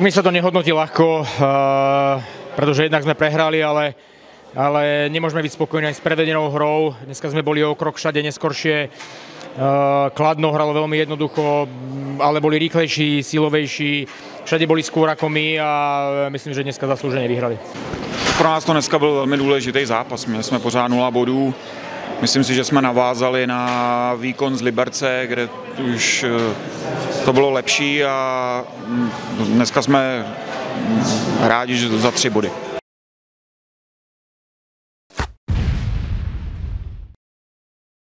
Mi sa to nehodnotí ľahko, pretože jednak sme prehrali, ale nemôžeme byť spokojní aj s prevedenou hrou. Dneska sme boli o krok všade neskoršie. Kladno hralo veľmi jednoducho, ale boli rýchlejší, silovejší. Všade boli skôr ako my a myslím, že dneska zaslúžene vyhrali. Pro nás to dneska byl velmi důležitý zápas. Měli jsme pořád 0 bodů. Myslím si, že jsme navázali na výkon z Liberce, kde už to bylo lepší a dneska jsme rádi, že za 3 body.